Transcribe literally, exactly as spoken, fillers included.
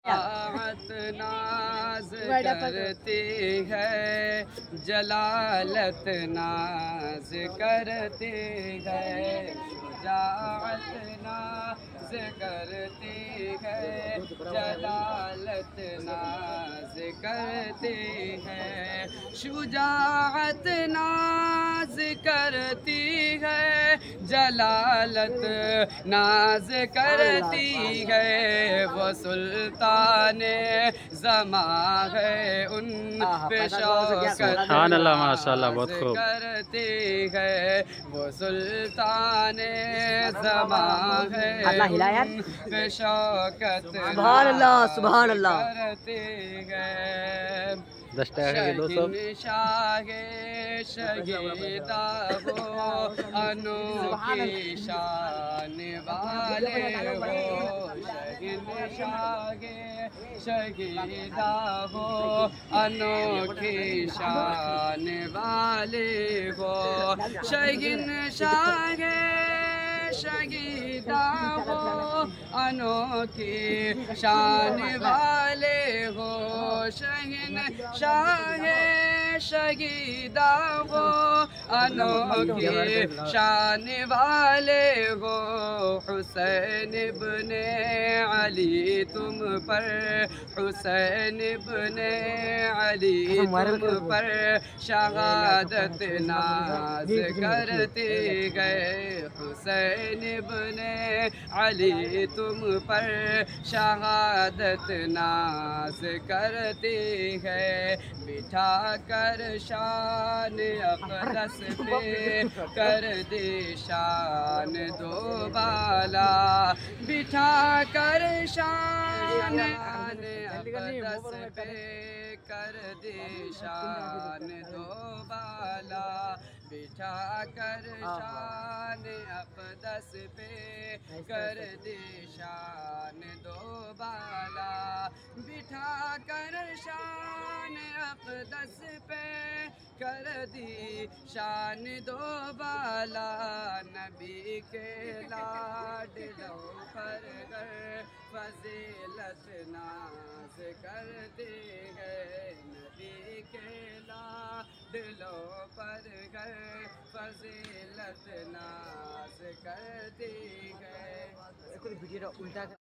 طاعت ناز کرتی ہے، جلالت ناز کرتی ہے، شجاعت ناز کرتی ہے، جلالت ناز کرتی ہے، شجاعت ناز کرتی ہے، جلالت ناز کرتی ہے، وہ سلطان زماں ہے، ان پہ شوکت سبحان اللہ، ماشاء اللہ، بہت ناز خوب۔ کرتی ہے، وہ سلطان زماں ہے، ان پہ شوکت ناز کرتی ہے، دس ٹکا کر کے دو سو۔ شہنشاہ شہیدہ ہو، انوکھی شان والے ہو، شہنشاہ شہیدہ ہو، انوکھی شان والے ہو، شہنشاہ شہیدہ ہو، انوکھی شان والے ہو، شہنشاہ شہیدہ ہو، انوکھی شان والے ہو، حسین ابن علی تم پر، حسین ابن علی تم پر شہادت ناز کرتے گئے، حسین ابن علی تم پر شہادت ناز کرتے ہیں، بٹھا کر شان اقدس پہ کر دے شان دو بالا، بٹھا کر شان اقدس پہ کر دے شان دو بالا، بٹھا کر شان اقدس پہ کر دے شان دو بالا، بٹھا کر شان اقدس پہ کر دی شان دو بالا، نبی کے لاڈلوں پر گر فضیلت ناز کرتے ہیں، نبی کے لاڈلوں پر گر فضیلت ناز کرتے ہیں۔